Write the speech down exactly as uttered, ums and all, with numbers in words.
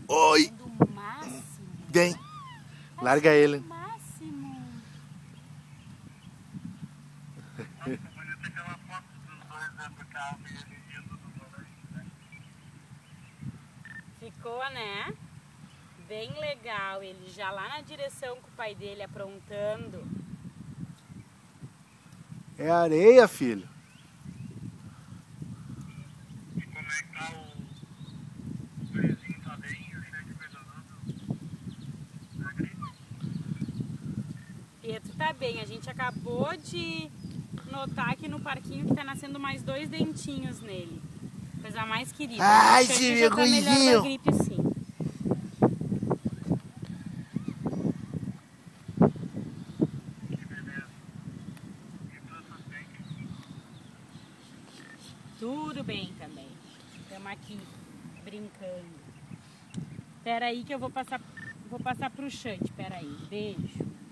Oi! Do máximo. Vem. Larga ele. Máximo. Ficou, né? Bem legal. Ele já lá na direção com o pai dele aprontando. É areia, filho. E como é que tá o, o prezinho? Tá bem cheio de pedalando? Tá gripe? Pedro tá bem. A gente acabou de notar aqui no parquinho que tá nascendo mais dois dentinhos nele. Coisa mais querida. Ai, O Xande esse já tá melhor vergonhinho. da gripe, sim. Que beleza. E tudo bem? Tudo bem também. Estamos aqui brincando. Espera aí que eu vou passar, vou passar pro Xande. Espera aí. Beijo.